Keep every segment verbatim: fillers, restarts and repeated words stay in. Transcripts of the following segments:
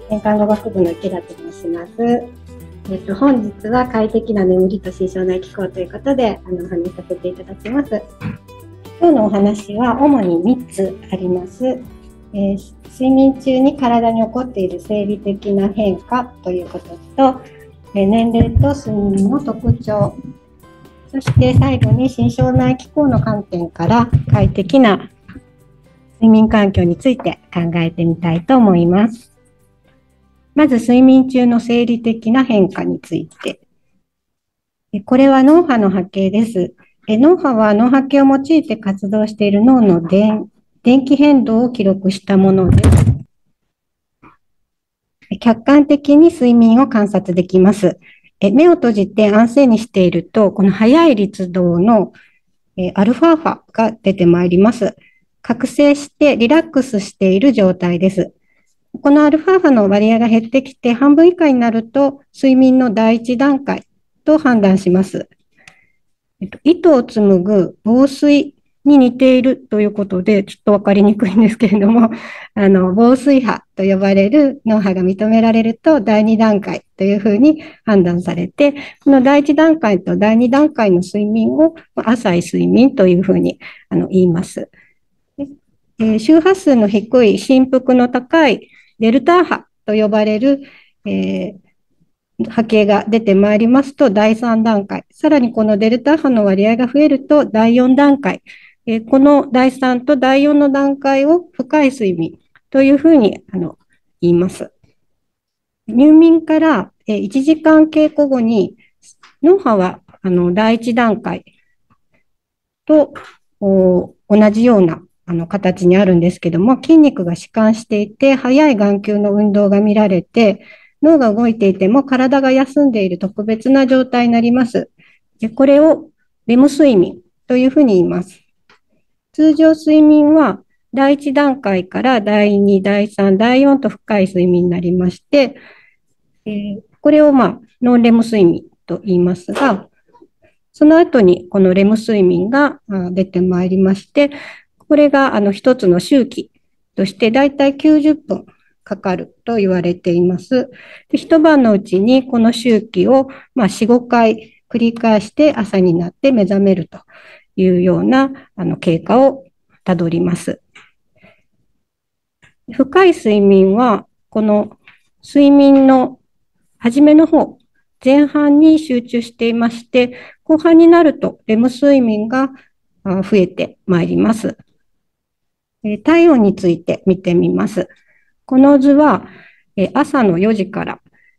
看護学部の池田と申します。えっと、本日は快適な眠りと心象内気候ということであのお話しさせていただきます。今日のお話は主にみっつあります。えー、睡眠中に体に起こっている生理的な変化ということと、えー、年齢と睡眠の特徴、そして最後に心象内気候の観点から快適な睡眠環境について考えてみたいと思います。まず睡眠中の生理的な変化について。これは脳波の波形です。脳波は脳波計を用いて活動している脳の電、電気変動を記録したものです。客観的に睡眠を観察できます。目を閉じて安静にしていると、この速い律動のアルファ波が出てまいります。覚醒してリラックスしている状態です。このアルファ波の割合が減ってきて半分以下になると睡眠の第一段階と判断します。えっと、糸を紡ぐ紡錘に似ているということで、ちょっとわかりにくいんですけれども、あの、紡錘波と呼ばれる脳波が認められるとだいに段階というふうに判断されて、このだいいち段階とだいに段階の睡眠を浅い睡眠というふうにあの言います。えー、周波数の低い振幅の高いデルタ波と呼ばれる、えー、波形が出てまいりますとだいさん段階、さらにこのデルタ波の割合が増えるとだいよん段階、えー、このだいさんとだいよんの段階を深い睡眠というふうにあの言います。入眠からいちじかん経過後に脳波はあのだいいち段階と同じようなあの形にあるんですけども、筋肉が弛緩していて、速い眼球の運動が見られて、脳が動いていても体が休んでいる特別な状態になります。でこれをレム睡眠というふうに言います。通常睡眠はだいいち段階からだいに、だいさん、だいよんと深い睡眠になりまして、えー、これをまあノンレム睡眠と言いますが、その後にこのレム睡眠が出てまいりまして、これがあの一つの周期としてだいたいきゅうじゅっぷんかかると言われています。で一晩のうちにこの周期をまあよん、ごかい繰り返して朝になって目覚めるというようなあの経過をたどります。深い睡眠はこの睡眠の初めの方、前半に集中していまして、後半になるとレム睡眠が増えてまいります。体温について見てみます。この図は朝のよじから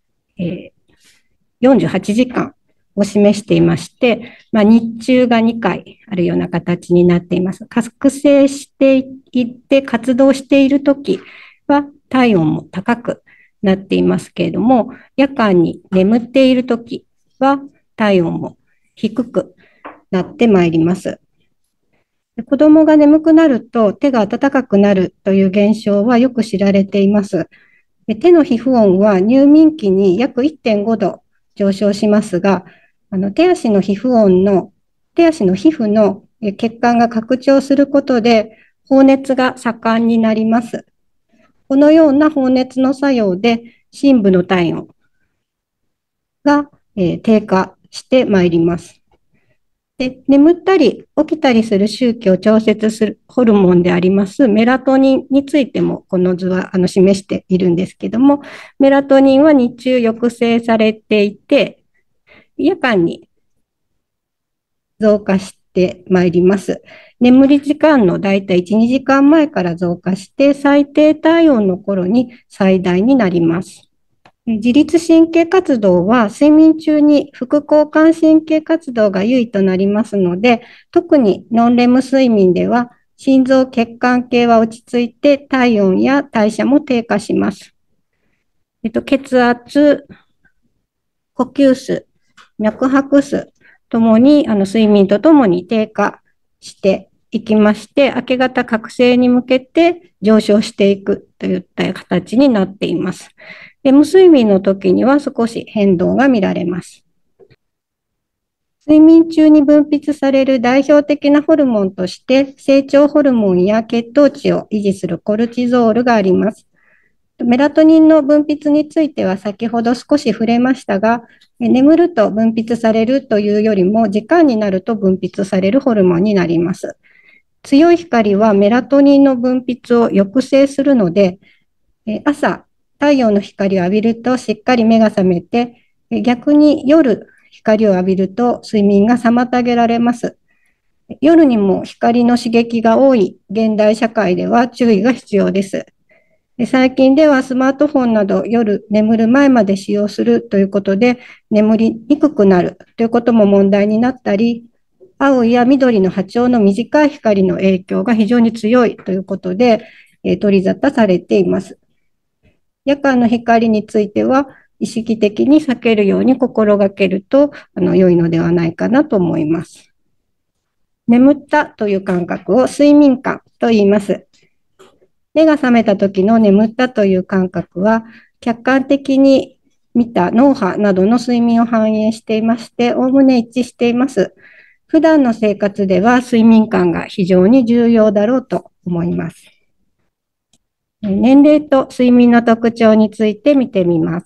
よんじゅうはちじかんを示していまして、まあ、日中がにかいあるような形になっています。覚醒していって活動しているときは体温も高くなっていますけれども、夜間に眠っているときは体温も低くなってまいります。子供が眠くなると手が温かくなるという現象はよく知られています。手の皮膚温は入眠期に約 いってんごど上昇しますが、あの手足の皮膚温の、手足の皮膚の血管が拡張することで放熱が盛んになります。このような放熱の作用で深部の体温が、えー、低下してまいります。で眠ったり起きたりする周期を調節するホルモンでありますメラトニンについてもこの図はあの示しているんですけども、メラトニンは日中抑制されていて、夜間に増加してまいります。眠り時間のだいたいいち、にじかんまえから増加して最低体温の頃に最大になります。自律神経活動は睡眠中に副交感神経活動が優位となりますので、特にノンレム睡眠では心臓血管系は落ち着いて体温や代謝も低下します。えっと、血圧、呼吸数、脈拍数ともにあの睡眠とともに低下していきまして、明け方覚醒に向けて上昇していくといった形になっています。レム睡眠の時には少し変動が見られます。睡眠中に分泌される代表的なホルモンとして、成長ホルモンや血糖値を維持するコルチゾールがあります。 メラトニンの分泌については先ほど少し触れましたが、眠ると分泌されるというよりも、時間になると分泌されるホルモンになります。強い光はメラトニンの分泌を抑制するので、朝、太陽の光を浴びるとしっかり目が覚めて、逆に夜、光を浴びると睡眠が妨げられます。夜にも光の刺激が多い現代社会では注意が必要です。最近ではスマートフォンなど夜眠る前まで使用するということで眠りにくくなるということも問題になったり、青や緑の波長の短い光の影響が非常に強いということで取り沙汰されています。夜間の光については意識的に避けるように心がけるとあの良いのではないかなと思います。眠ったという感覚を睡眠感と言います。目が覚めた時の眠ったという感覚は、客観的に見た脳波などの睡眠を反映していまして、おおむね一致しています。普段の生活では睡眠感が非常に重要だろうと思います。年齢と睡眠の特徴について見てみます。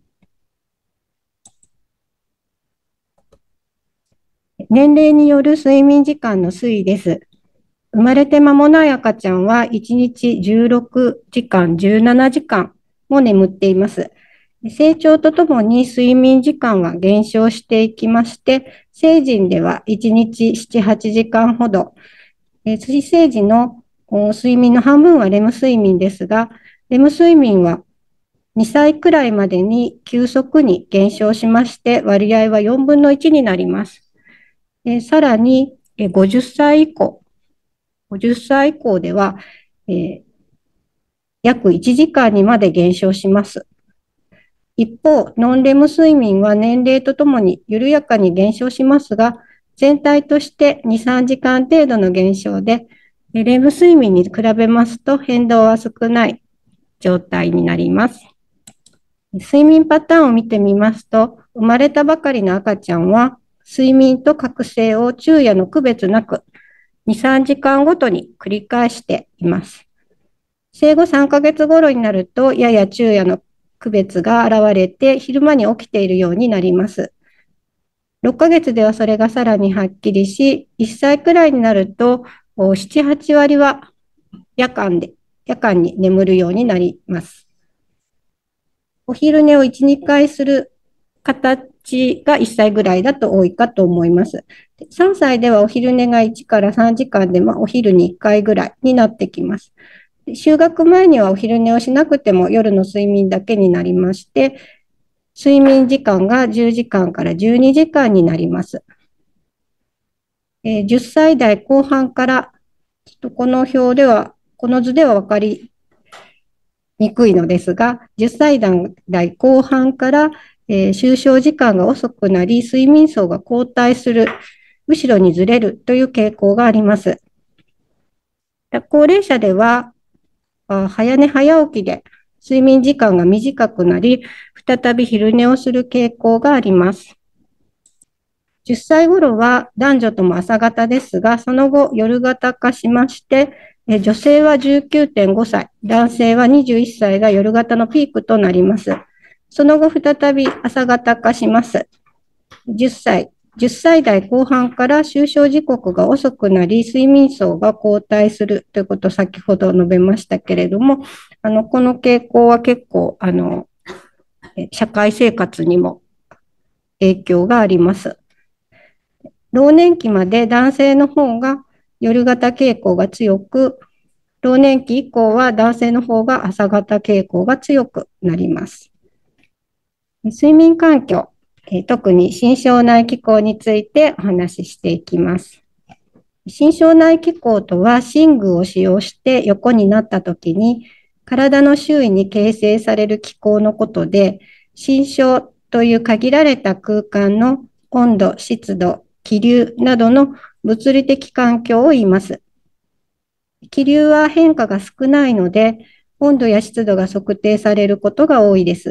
年齢による睡眠時間の推移です。生まれて間もない赤ちゃんはいちにちじゅうろくじかん、じゅうななじかんも眠っています。成長とともに睡眠時間は減少していきまして、成人ではいちにちなな、はちじかんほど、追成時の睡眠の半分はレム睡眠ですが、レム睡眠はにさいくらいまでに急速に減少しまして、割合はよんぶんのいちになります。さらにごじゅっさい以降、ごじゅっさい以降では、えー、約いちじかんにまで減少します。一方、ノンレム睡眠は年齢とともに緩やかに減少しますが、全体としてに、さんじかん程度の減少で、レム睡眠に比べますと変動は少ない状態になります。睡眠パターンを見てみますと、生まれたばかりの赤ちゃんは、睡眠と覚醒を昼夜の区別なく、に、さんじかんごとに繰り返しています。生後さんかげつ頃になると、やや昼夜の区別が現れて、昼間に起きているようになります。ろっかげつではそれがさらにはっきりし、いっさいくらいになると、なな、はちわりは夜間で、夜間に眠るようになります。お昼寝をいち、にかいする形がいっさいぐらいだと多いかと思います。さんさいではお昼寝がいちからさんじかんで、まあ、お昼にいっかいぐらいになってきます。就学前にはお昼寝をしなくても夜の睡眠だけになりまして、睡眠時間がじゅうじかんからじゅうにじかんになります。えー、じゅっさい代後半から、ちょっとこの表では、この図では分かりにくいのですが、じゅっさい代後半から、えー、就床時間が遅くなり、睡眠層が後退する、後ろにずれるという傾向があります。高齢者では、早寝早起きで睡眠時間が短くなり、再び昼寝をする傾向があります。じゅっさい頃は男女とも朝型ですが、その後夜型化しまして、女性は じゅうきゅうてんごさい、男性はにじゅういっさいが夜型のピークとなります。その後再び朝型化します。じゅっさい、じゅっさい代後半から就床時刻が遅くなり、睡眠層が後退するということを先ほど述べましたけれども、あのこの傾向は結構あの社会生活にも影響があります。老年期まで男性の方が夜型傾向が強く、老年期以降は男性の方が朝型傾向が強くなります。睡眠環境、特に心小内気孔についてお話ししていきます。心小内気孔とは寝具を使用して横になったときに体の周囲に形成される気孔のことで、心小という限られた空間の温度、湿度、気流などの物理的環境を言います。気流は変化が少ないので、温度や湿度が測定されることが多いです。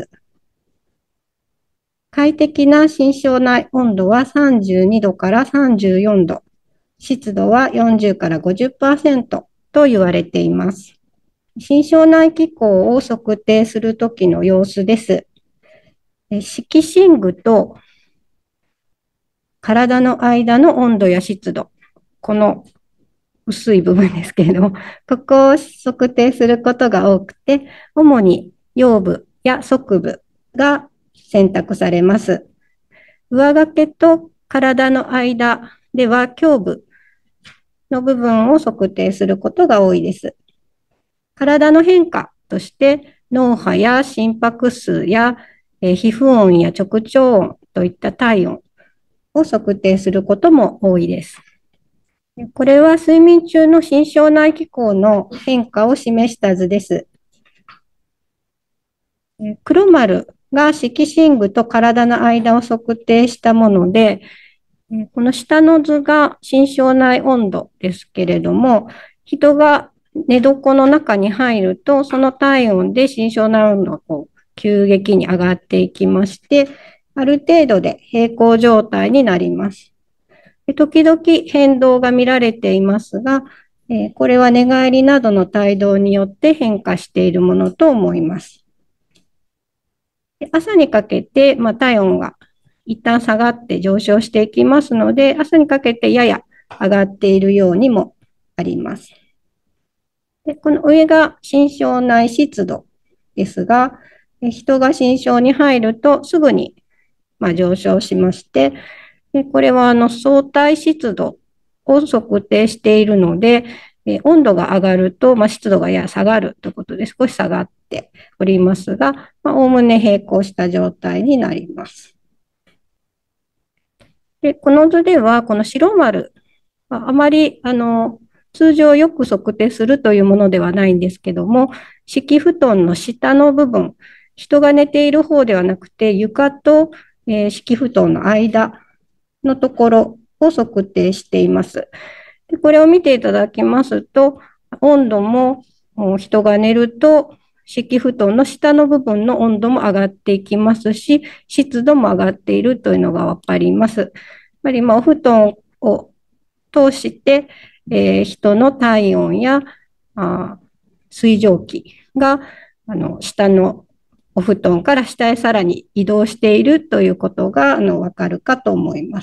快適な心小内温度はさんじゅうにどからさんじゅうよんど、湿度はよんじゅうからごじゅっパーセントと言われています。 心小内気孔を測定するときの様子です。色心具と体の間の温度や湿度、この薄い部分ですけれども、ここを測定することが多くて、主に腰部や側部が選択されます。上掛けと体の間では胸部の部分を測定することが多いです。体の変化として脳波や心拍数や、えー、皮膚音や直腸音といった体温を測定することも多いです。これは睡眠中の心小内気孔の変化を示した図です。黒丸が色心具と体の間を測定したもので、この下の図が心小内温度ですけれども、人が寝床の中に入ると、その体温で心小内温度がこう急激に上がっていきまして、ある程度で平衡状態になります。時々変動が見られていますが、これは寝返りなどの帯同によって変化しているものと思います。朝にかけて、まあ、体温が一旦下がって上昇していきますので、朝にかけてやや上がっているようにもあります。でこの上が心小内湿度ですが、人が心小に入るとすぐにまあ上昇しまして、でこれはあの相対湿度を測定しているので、え温度が上がると、まあ、湿度がやや下がるということで少し下がっておりますが、おおむね平行した状態になります。でこの図では、この白丸、あまりあの通常よく測定するというものではないんですけども、敷布団の下の部分、人が寝ている方ではなくて、床と、えー、敷布団の間のところを測定しています。でこれを見ていただきますと、温度も人が寝ると、敷布団の下の部分の温度も上がっていきますし、湿度も上がっているというのがわかります。やっぱりまあお布団を通して、えー、人の体温やあ水蒸気があの下のお布団から下へさらに移動しているということがあのわかるかと思います。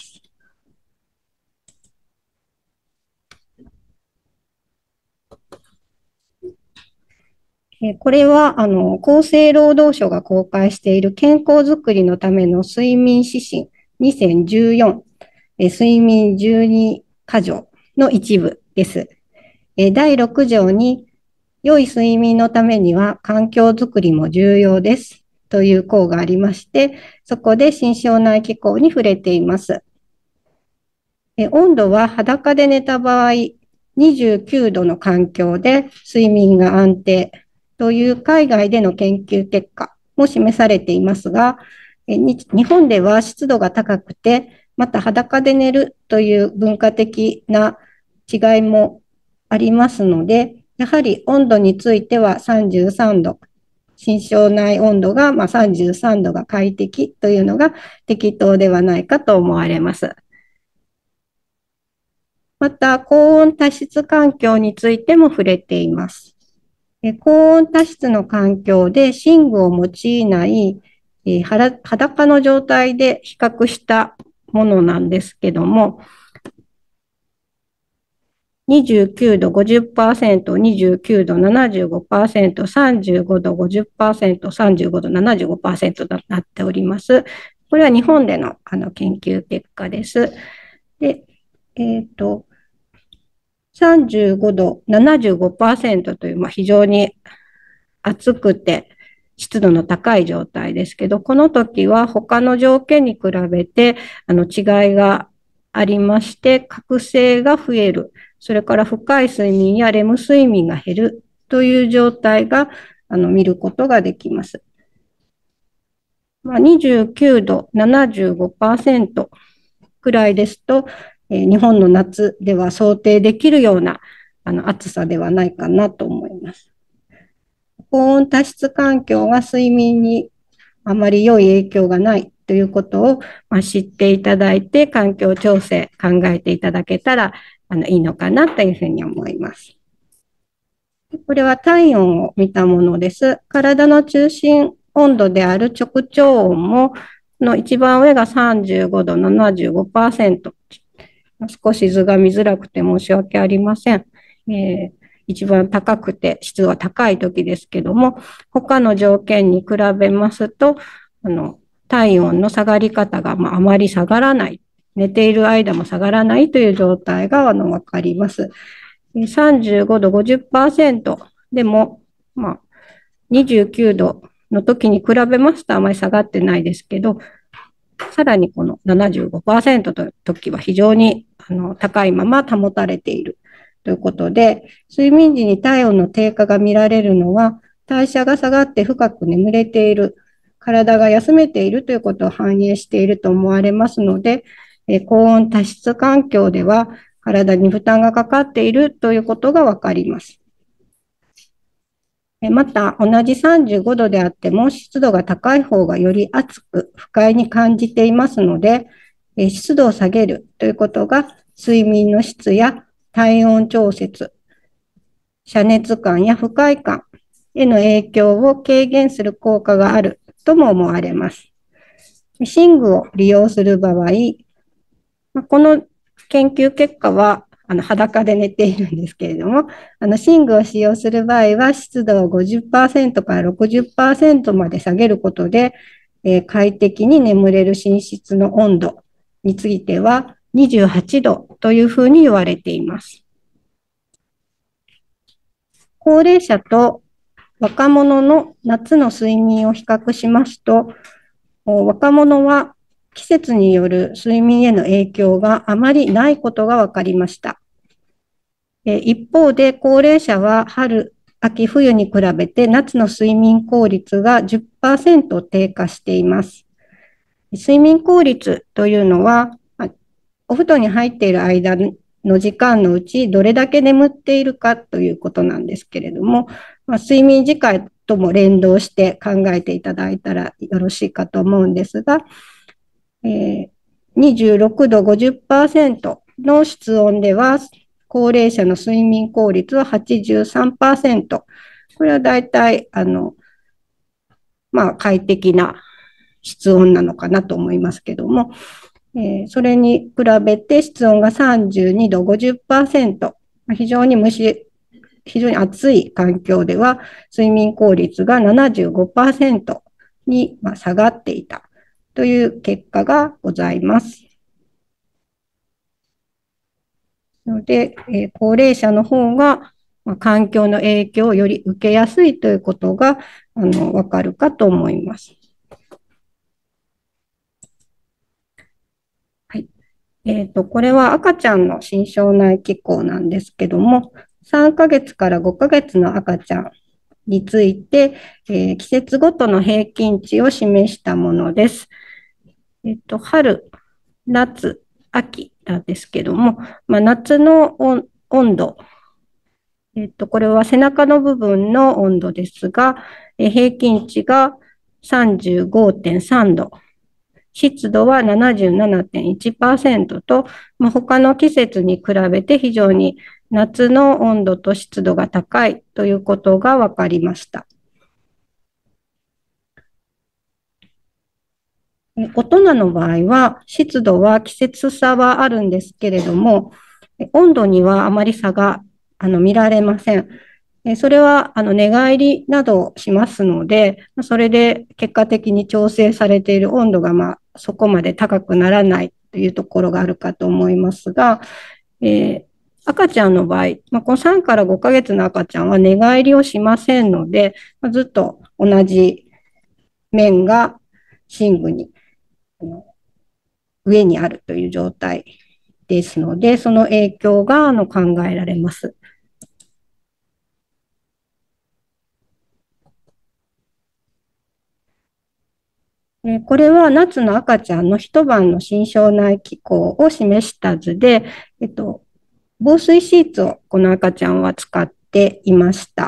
これはあの厚生労働省が公開している健康づくりのための睡眠指針にせんじゅうよん、睡眠じゅうにか条の一部です。だいろく条に良い睡眠のためには環境づくりも重要ですという項がありまして、そこで心小内気孔に触れています。温度は裸で寝た場合、にじゅうきゅうどの環境で睡眠が安定という海外での研究結果も示されていますが、日本では湿度が高くて、また裸で寝るという文化的な違いもありますので、やはり温度についてはさんじゅうさんど、心小内温度がまあさんじゅうさんどが快適というのが適当ではないかと思われます。また、高温多湿環境についても触れています。高温多湿の環境で寝具を用いない裸の状態で比較したものなんですけども、にじゅうきゅうど ごじゅっパーセント、にじゅうきゅうど ななじゅうごパーセント、さんじゅうごど ごじゅっパーセント、さんじゅうごど ななじゅうごパーセント となっております。これは日本でのあの研究結果です。で、えっと、さんじゅうごど ななじゅうごパーセント という、まあ、非常に暑くて湿度の高い状態ですけど、この時は他の条件に比べてあの違いがありまして、覚醒が増える、それから深い睡眠やレム睡眠が減るという状態があの見ることができます。まあ、にじゅうきゅうど ななじゅうごパーセント くらいですと、えー、日本の夏では想定できるようなあの暑さではないかなと思います。高温多湿環境が睡眠にあまり良い影響がないということを、まあ、知っていただいて、環境調整考えていただけたらあのいいのかなというふうに思います。 これは体温を見たものです。体の中心温度である直腸温も、の一番上がさんじゅうごど、ななじゅうごパーセント。少し図が見づらくて申し訳ありません。えー、一番高くて湿度が高い時ですけども、他の条件に比べますと、あの体温の下がり方が、まあ、あまり下がらない、寝ている間も下がらないという状態があの分かります。さんじゅうごど、ごじゅっパーセントでも、まあ、にじゅうきゅうどの時に比べますとあまり下がってないですけど、さらにこの ななじゅうごパーセント の時は非常にあの高いまま保たれているということで、睡眠時に体温の低下が見られるのは、代謝が下がって深く眠れている、体が休めているということを反映していると思われますので、高温多湿環境では体に負担がかかっているということがわかります。また、同じさんじゅうごどであっても、湿度が高い方がより暑く不快に感じていますので、湿度を下げるということが、睡眠の質や体温調節、遮熱感や不快感への影響を軽減する効果があるとも思われます。寝具を利用する場合、この研究結果はあの裸で寝ているんですけれども、あの寝具を使用する場合は湿度を ごじゅっパーセント から ろくじゅっパーセント まで下げることで、えー、快適に眠れる寝室の温度についてはにじゅうはちどというふうに言われています。高齢者と若者の夏の睡眠を比較しますと、若者は季節による睡眠への影響があまりないことが分かりました。一方で高齢者は春、秋、冬に比べて夏の睡眠効率が じゅっパーセント 低下しています。睡眠効率というのは、お布団に入っている間の時間のうちどれだけ眠っているかということなんですけれども、まあ、睡眠時間とも連動して考えていただいたらよろしいかと思うんですが、えー、にじゅうろくど ごじゅっパーセント の室温では、高齢者の睡眠効率は はちじゅうさんパーセント。これはだいたい、あの、まあ、快適な室温なのかなと思いますけども、えー、それに比べて室温がさんじゅうにど ごじゅっパーセント。非常に蒸し、非常に暑い環境では、睡眠効率が ななじゅうごパーセント に下がっていたという結果がございます。ので、えー、高齢者の方が、まあ、環境の影響をより受けやすいということがあのわかるかと思います。はい。えっと、これは赤ちゃんの心象内気候なんですけども、さんかげつからごかげつの赤ちゃんについて、えー、季節ごとの平均値を示したものです。えっと、春、夏、秋なんですけども、まあ、夏の温度、えっと、これは背中の部分の温度ですが、え平均値が さんじゅうごてんさんど、湿度は ななじゅうななてんいちパーセント と、まあ、他の季節に比べて非常に夏の温度と湿度が高いということが分かりました。大人の場合は、湿度は季節差はあるんですけれども、温度にはあまり差があの見られません。それはあの寝返りなどをしますので、それで結果的に調整されている温度がまあそこまで高くならないというところがあるかと思いますが、えー、赤ちゃんの場合、まあ、このさんからごかげつの赤ちゃんは寝返りをしませんので、まあ、ずっと同じ面が寝具に上にあるという状態ですので、その影響があの考えられます。これは夏の赤ちゃんの一晩の心象内気候を示した図で、えっと、防水シーツをこの赤ちゃんは使っていました。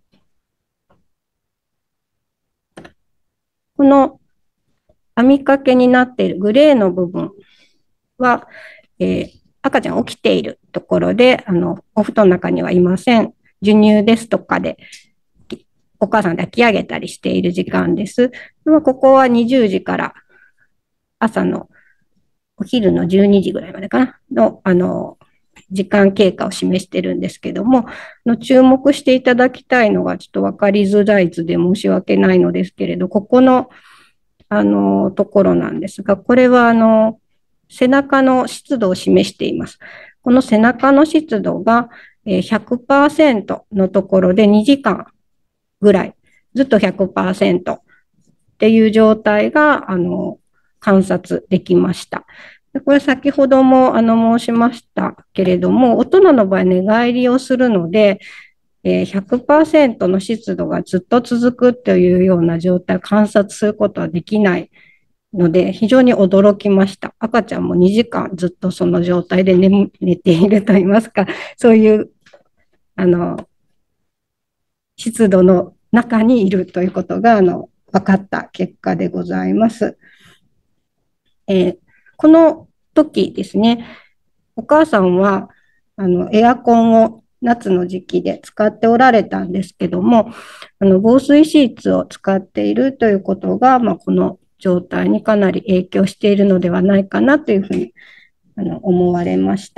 この網掛けになっているグレーの部分は、えー、赤ちゃん起きているところで、あのお布団の中にはいません。 授乳ですとかで、お母さん抱き上げたりしている時間です。まあ、ここはにじゅうじから朝のお昼のじゅうにじぐらいまでかなの、あの、時間経過を示してるんですけども、の注目していただきたいのがちょっと分かりづらい図で申し訳ないのですけれど、ここの、あの、ところなんですが、これは、あの、背中の湿度を示しています。この背中の湿度がひゃくパーセントのところでにじかんぐらい、ずっと ひゃくパーセント っていう状態が、あの、観察できました。これ先ほどもあの申しましたけれども、大人の場合寝返りをするので、ひゃくパーセント の湿度がずっと続くというような状態を観察することはできないので、非常に驚きました。赤ちゃんもにじかんずっとその状態で 寝, 寝ているといいますか、そういうあの湿度の中にいるということがあの分かった結果でございます。えー、この時ですね、お母さんはあのエアコンを夏の時期で使っておられたんですけども、あの防水シーツを使っているということが、まあ、この状態にかなり影響しているのではないかなというふうにあの思われました。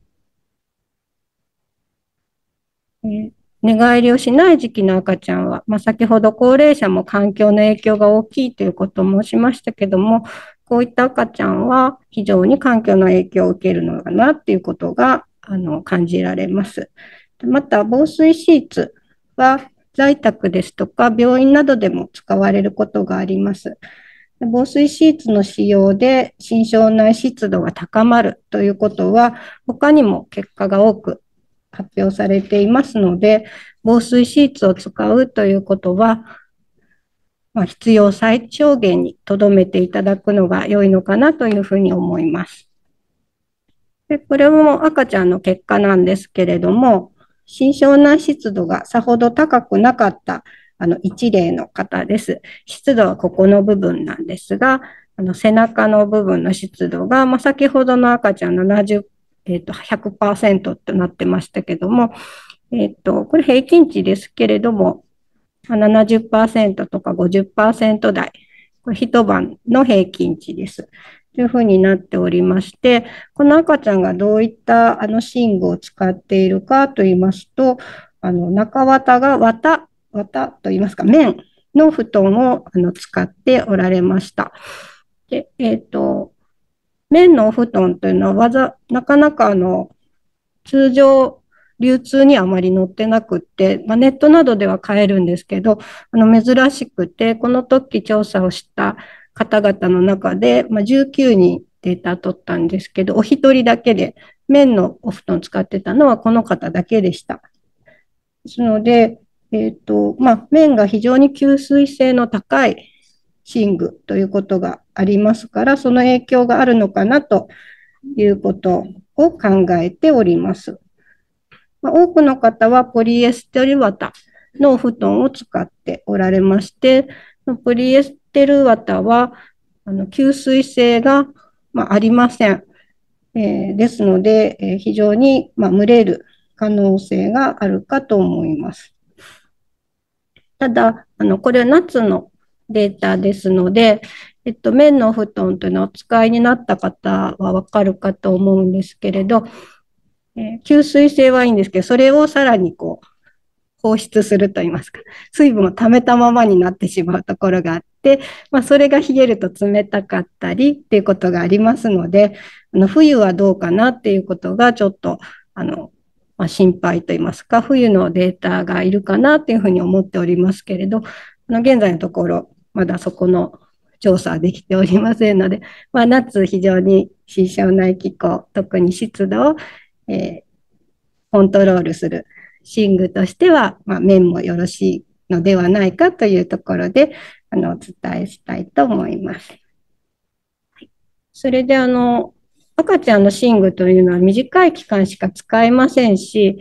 えー寝返りをしない時期の赤ちゃんは、まあ、先ほど高齢者も環境の影響が大きいということを申しましたけども、こういった赤ちゃんは非常に環境の影響を受けるのかなということがあの感じられます。また、防水シーツは在宅ですとか病院などでも使われることがあります。防水シーツの使用で心象内湿度が高まるということは、他にも結果が多く発表されていますので、防水シーツを使うということは、まあ、必要最小限に留めていただくのが良いのかなというふうに思います。でこれも赤ちゃんの結果なんですけれども、心象内湿度がさほど高くなかったあの一例の方です。湿度はここの部分なんですが、あの背中の部分の湿度が、まあ、先ほどの赤ちゃんななじゅう、えーと、ひゃくパーセント となってましたけども、えっと、これ平均値ですけれども、ななじゅっパーセント とか ごじゅっパーセント 台、これ一晩の平均値です。というふうになっておりまして、この赤ちゃんがどういったあの寝具を使っているかといいますと、あの中綿が綿、綿といいますか、綿の布団をあの使っておられました。で、えっと、綿のお布団というのはわざ、なかなかあの通常、流通にあまり載ってなくって、まあ、ネットなどでは買えるんですけど、あの珍しくて、この時調査をした方々の中で、まあ、じゅうきゅうにんデータ取ったんですけど、お一人だけで、綿のお布団を使ってたのはこの方だけでした。ですので、えっと、まあ、綿が非常に吸水性の高い寝具ということがありますから、その影響があるのかなということを考えております。まあ、多くの方はポリエステル綿のお布団を使っておられまして、ポリエステル綿はあの吸水性が、まあ、ありません。えー、ですので、えー、非常に、まあ、蒸れる可能性があるかと思います。ただ、あのこれは夏のデータですので、えっと、綿のお布団というのはお使いになった方はわかるかと思うんですけれど、えー、吸水性はいいんですけど、それをさらにこう放出するといいますか、水分を溜めたままになってしまうところがあって、まあ、それが冷えると冷たかったりっていうことがありますので、あの冬はどうかなっていうことがちょっとあの、まあ、心配といいますか、冬のデータがいるかなというふうに思っておりますけれど、あの現在のところ、まだそこの調査はできておりませんので、まあ、夏非常に心象内気候、特に湿度を、えー、コントロールする寝具としては、まあ、面もよろしいのではないかというところで、あの、お伝えしたいと思います。はい、それで、あの、赤ちゃんの寝具というのは短い期間しか使えませんし、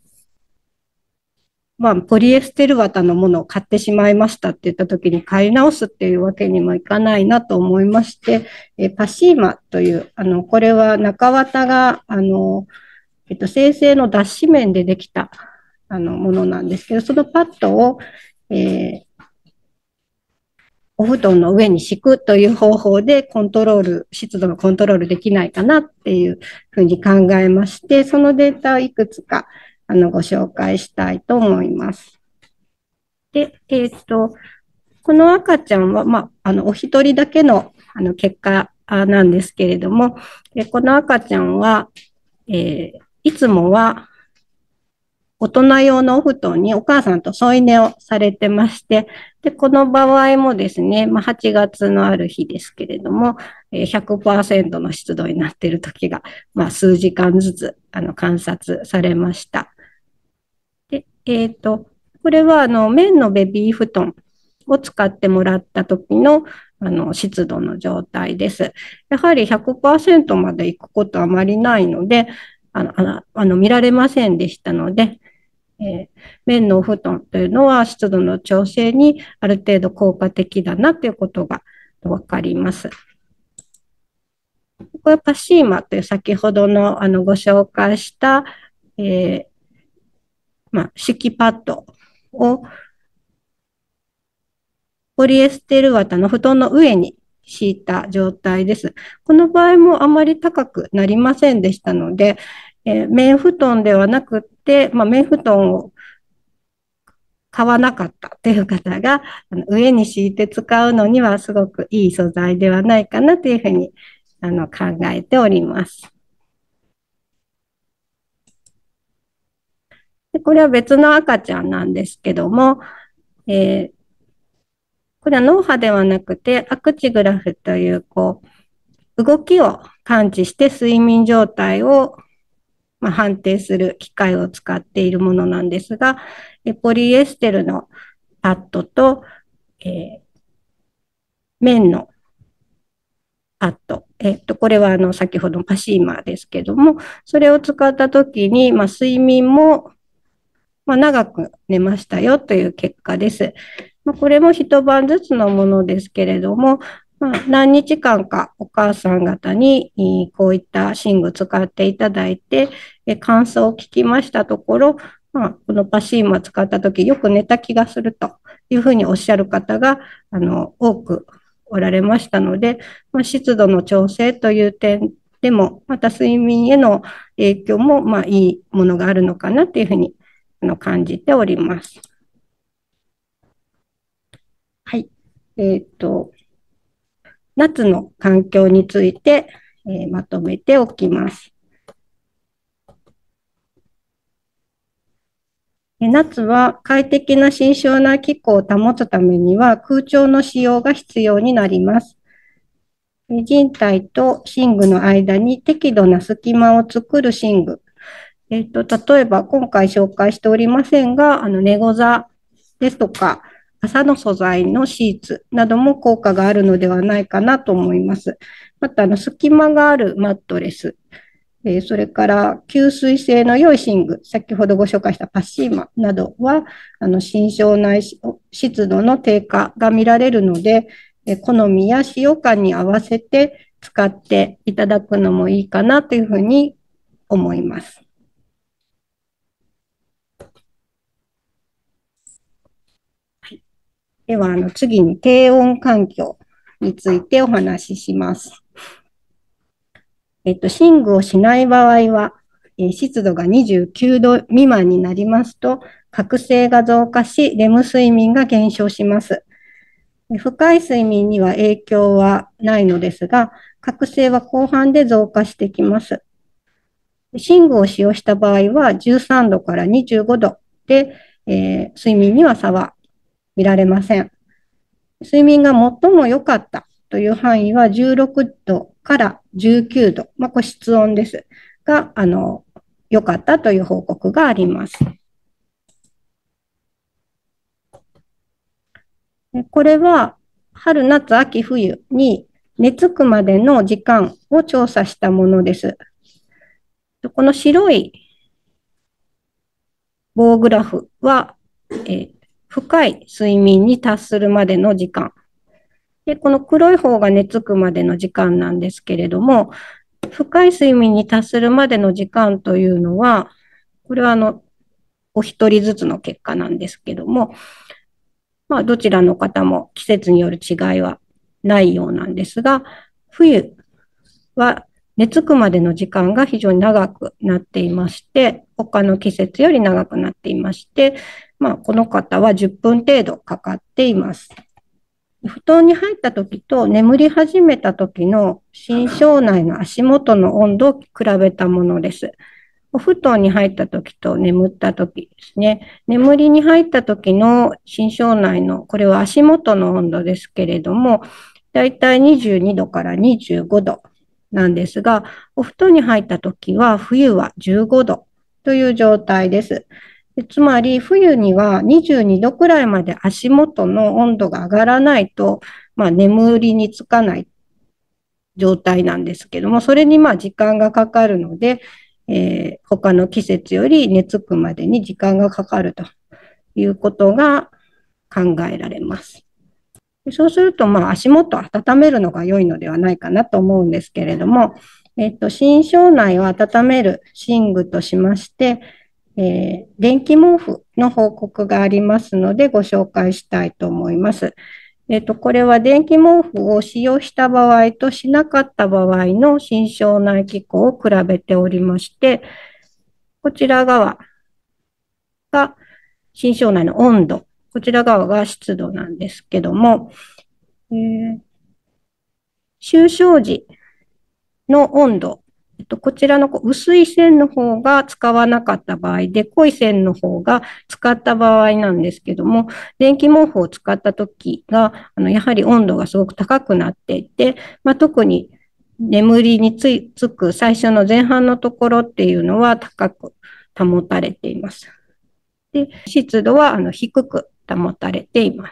まあ、ポリエステル綿のものを買ってしまいましたって言った時に買い直すっていうわけにもいかないなと思いまして、えパシーマという、あの、これは中綿が、あの、えっと、生成の脱脂綿でできたあのものなんですけど、そのパッドを、えー、お布団の上に敷くという方法でコントロール、湿度のコントロールできないかなっていうふうに考えまして、そのデータをいくつかあのご紹介したいと思います。で、えっと、この赤ちゃんは、まあ、あの、お一人だけの、あの、結果なんですけれども、この赤ちゃんは、えー、いつもは、大人用のお布団にお母さんと添い寝をされてまして、で、この場合もですね、まあ、はちがつのある日ですけれども、ひゃくパーセント の湿度になっている時が、まあ、数時間ずつあの観察されました。で、えっと、これはあの綿のベビー布団を使ってもらった時のあの湿度の状態です。やはり ひゃくパーセント まで行くことはあまりないので、あのあの見られませんでしたので、えー、綿のお布団というのは湿度の調整にある程度効果的だなということがわかります。これはパシーマという先ほどのあのご紹介した、えーまあ、敷きパッドをポリエステル綿の布団の上に敷いた状態です。この場合もあまり高くなりませんでしたので、えー、綿布団ではなくて、まあ、綿布団を買わなかったという方が、上に敷いて使うのにはすごくいい素材ではないかなというふうにあの考えております。でこれは別の赤ちゃんなんですけども、えー、これは脳波ではなくて、アクチグラフという、こう、動きを感知して睡眠状態を、まあ、判定する機械を使っているものなんですが、ポリエステルのパッドと、えー、綿のパッド、えっと、これはあの先ほどのパシーマですけども、それを使ったときに、まあ、睡眠も、まあ、長く寝ましたよという結果です。まあ、これも一晩ずつのものですけれども、まあ、何日間かお母さん方にこういった寝具使っていただいて、感想を聞きましたところ、まあ、このパシーマ使ったときよく寝た気がするというふうにおっしゃる方があの多くおられましたので、まあ、湿度の調整という点でも、また睡眠への影響もまあいいものがあるのかなというふうにあの感じております。はい。えっと、夏の環境について、えー、まとめておきます。夏は快適な心象な気候を保つためには空調の使用が必要になります。人体と寝具の間に適度な隙間を作る寝具。えっと、例えば今回紹介しておりませんが、あの、寝ござですとか、麻の素材のシーツなども効果があるのではないかなと思います。また、あの、隙間があるマットレス。えー、それから吸水性の良い寝具、先ほどご紹介したパッシーマなどは、あの心象内湿度の低下が見られるので、えー、好みや使用感に合わせて使っていただくのもいいかなというふうに思います。はい、では、あの次に低温環境についてお話しします。えっと、寝具をしない場合は、え湿度がにじゅうきゅうど未満になりますと、覚醒が増加し、レム睡眠が減少します。深い睡眠には影響はないのですが、覚醒は後半で増加してきます。寝具を使用した場合はじゅうさんどからにじゅうごどで、えー、睡眠には差は見られません。睡眠が最も良かったという範囲はじゅうろくどからじゅうきゅうど、まあ、これ室温ですが、あの、良かったという報告があります。これは春、夏、秋、冬に寝つくまでの時間を調査したものです。この白い棒グラフは、えー、深い睡眠に達するまでの時間。で、この黒い方が寝つくまでの時間なんですけれども、深い睡眠に達するまでの時間というのは、これはあの、 お一人ずつの結果なんですけども、まあ、どちらの方も季節による違いはないようなんですが、冬は寝つくまでの時間が非常に長くなっていまして、他の季節より長くなっていまして、まあ、この方はじゅっぷん程度かかっています。布団に入った時と眠り始めた時の心床内の足元の温度を比べたものです。お布団に入った時と眠った時ですね。眠りに入った時の心床内の、これは足元の温度ですけれども、だいたいにじゅうにどからにじゅうごどなんですが、お布団に入った時は冬はじゅうごどという状態です。つまり冬にはにじゅうにどくらいまで足元の温度が上がらないと、まあ、眠りにつかない状態なんですけども、それにまあ時間がかかるので、えー、他の季節より寝つくまでに時間がかかるということが考えられます。そうすると、まあ、足元を温めるのが良いのではないかなと思うんですけれども、えっと、心床内を温める寝具としまして、えー、電気毛布の報告がありますので、ご紹介したいと思います。えっと、これは電気毛布を使用した場合としなかった場合の心床内気候を比べておりまして、こちら側が心床内の温度、こちら側が湿度なんですけども、えー、就床時の温度、えっと、こちらの薄い線の方が使わなかった場合で、濃い線の方が使った場合なんですけども、電気毛布を使った時が、あのやはり温度がすごく高くなっていて、まあ、特に眠りについつく最初の前半のところっていうのは高く保たれています。で、湿度はあの低く保たれています。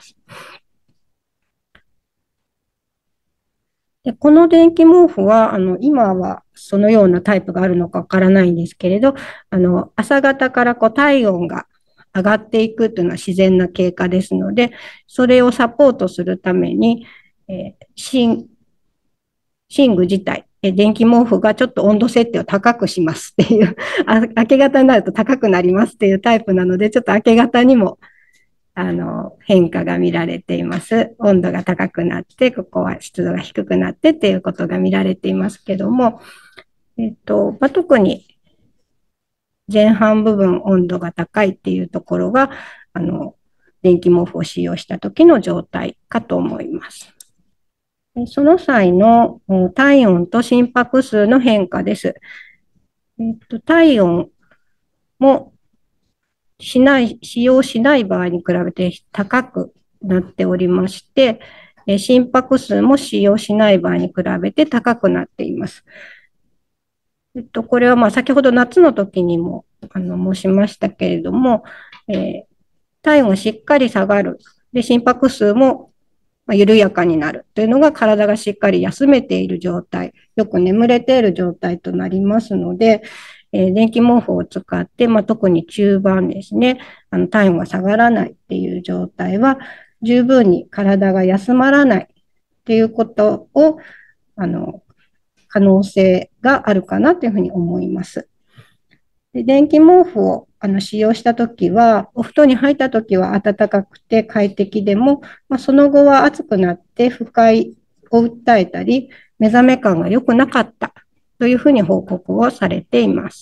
でこの電気毛布は、あの、今はそのようなタイプがあるのかわからないんですけれど、あの、朝方からこう体温が上がっていくというのは自然な経過ですので、それをサポートするために、えー、寝、寝具自体、え電気毛布がちょっと温度設定を高くしますっていう、明け方になると高くなりますっていうタイプなので、ちょっと明け方にもあの、変化が見られています。温度が高くなって、ここは湿度が低くなってっていうことが見られていますけども、えっと、まあ、特に前半部分温度が高いっていうところが、あの、電気毛布を使用した時の状態かと思います。その際の体温と心拍数の変化です。えっと、体温もしない、使用しない場合に比べて高くなっておりまして、心拍数も使用しない場合に比べて高くなっています。えっと、これはまあ先ほど夏の時にもあの申しましたけれども、えー、体温がしっかり下がる。で、心拍数も緩やかになるというのが体がしっかり休めている状態、よく眠れている状態となりますので、えー、電気毛布を使って、まあ、特に中盤ですね、あの体温が下がらないっていう状態は、十分に体が休まらないっていうことを、あの、可能性があるかなというふうに思います。で電気毛布をあの使用したときは、お布団に入ったときは暖かくて快適でも、まあ、その後は暑くなって不快を訴えたり、目覚め感が良くなかったというふうに報告をされています。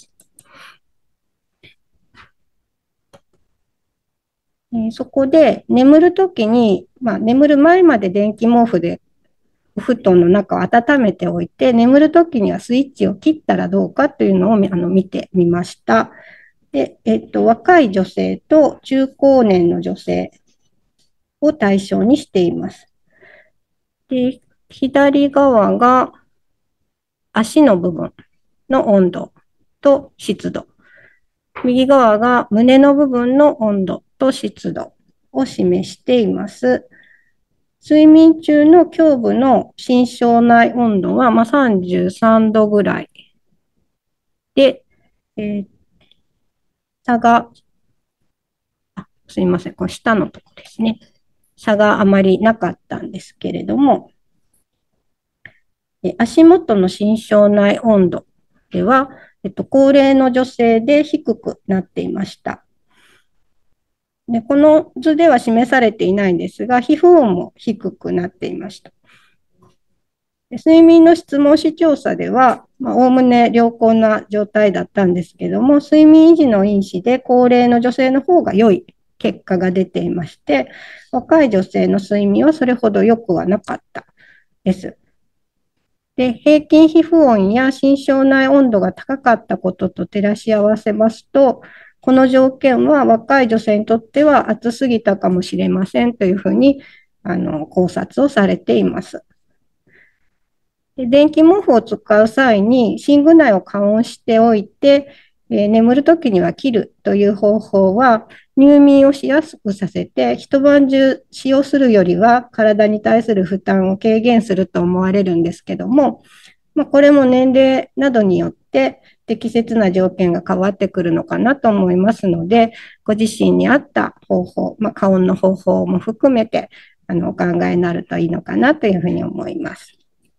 えー、そこで眠るときに、まあ、眠る前まで電気毛布でお布団の中を温めておいて、眠るときにはスイッチを切ったらどうかというのをあの見てみました。で、えっと、若い女性と中高年の女性を対象にしています。で、左側が足の部分の温度と湿度。右側が胸の部分の温度と湿度を示しています。睡眠中の胸部の心床内温度は、まあ、さんじゅうさんどぐらいで、えー、差が、あ、すみません、この下のところですね。差があまりなかったんですけれども、足元の心床内温度では、えっと、高齢の女性で低くなっていました。 で、この図では示されていないんですが、皮膚温も低くなっていました。睡眠の質問紙調査では、おおむね良好な状態だったんですけども、睡眠維持の因子で高齢の女性の方が良い結果が出ていまして、若い女性の睡眠はそれほど良くはなかったです。で、平均皮膚温や心象内温度が高かったことと照らし合わせますと、この条件は若い女性にとっては暑すぎたかもしれませんというふうにあの考察をされています。で、電気毛布を使う際に寝具内を加温しておいて、えー、眠るときには切るという方法は入眠をしやすくさせて一晩中使用するよりは体に対する負担を軽減すると思われるんですけども、まあ、これも年齢などによって適切な条件が変わってくるのかなと思いますので、ご自身に合った方法、まあ、加温の方法も含めてあのお考えになるといいのかなというふうに思います。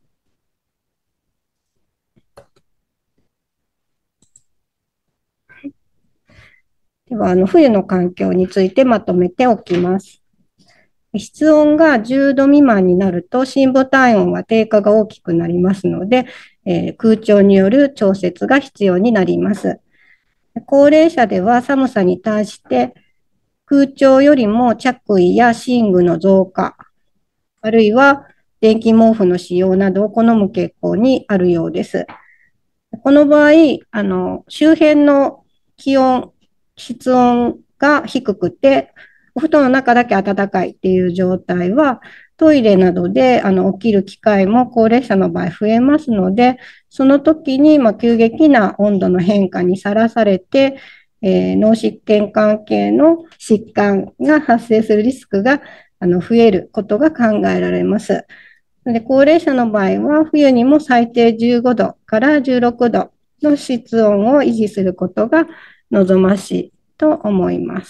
では、あの冬の環境についてまとめておきます。室温がじゅうど未満になると、深部体温は低下が大きくなりますので、えー、空調による調節が必要になります。高齢者では寒さに対して空調よりも着衣や寝具の増加、あるいは電気毛布の使用などを好む傾向にあるようです。この場合、あの周辺の気温、室温が低くて、お布団の中だけ暖かいっていう状態は、トイレなどであの起きる機会も高齢者の場合増えますので、その時にまあ急激な温度の変化にさらされて、えー、脳疾患関係の疾患が発生するリスクがあの増えることが考えられます。で、高齢者の場合は、冬にも最低じゅうごどからじゅうろくどの室温を維持することが望ましいと思います。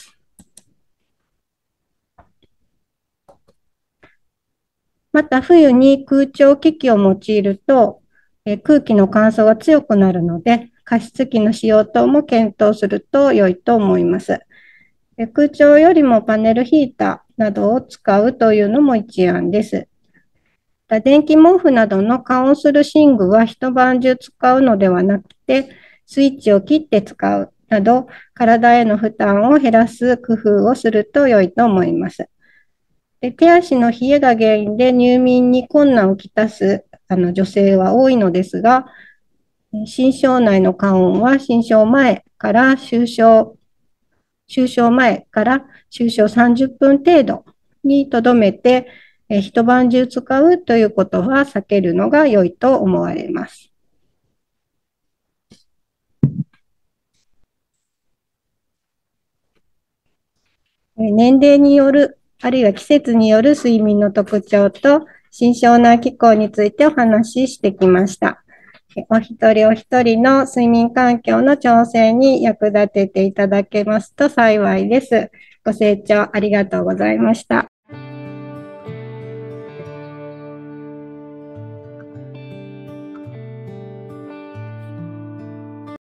また、冬に空調機器を用いると、え空気の乾燥が強くなるので、加湿器の使用等も検討すると良いと思います。空調よりもパネルヒーターなどを使うというのも一案です。電気毛布などの加温する寝具は一晩中使うのではなくて、スイッチを切って使うなど、体への負担を減らす工夫をすると良いと思います。で、手足の冷えが原因で入眠に困難をきたすあの女性は多いのですが、寝床内の加温は寝床前から就床、就床前から就床さんじゅっぷん程度にとどめて、え一晩中使うということは避けるのが良いと思われます。年齢による、あるいは季節による睡眠の特徴と、心象内気候についてお話ししてきました。お一人お一人の睡眠環境の調整に役立てていただけますと幸いです。ご清聴ありがとうございました。